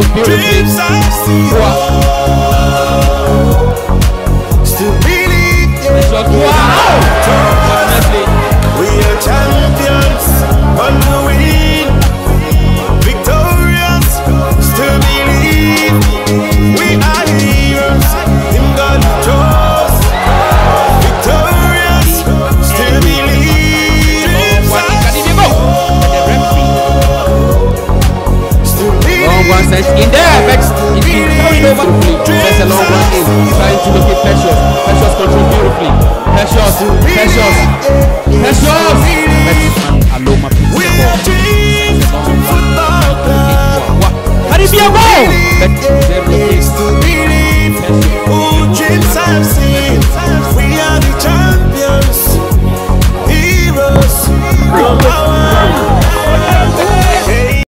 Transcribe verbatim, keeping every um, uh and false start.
controls beautifully. Boah. Still believe. Precious. Wow. Definitely. We are champions on the win. Victorious. Still believe. We are heroes. In God we trust. Victorious. Still believe. Long one says in there, but it's been carried over the field. There's a long one in, trying to look at Percious. Percious controls beautifully. Percious, Percious, Percious. Aloma picks the ball. Can it be a ball?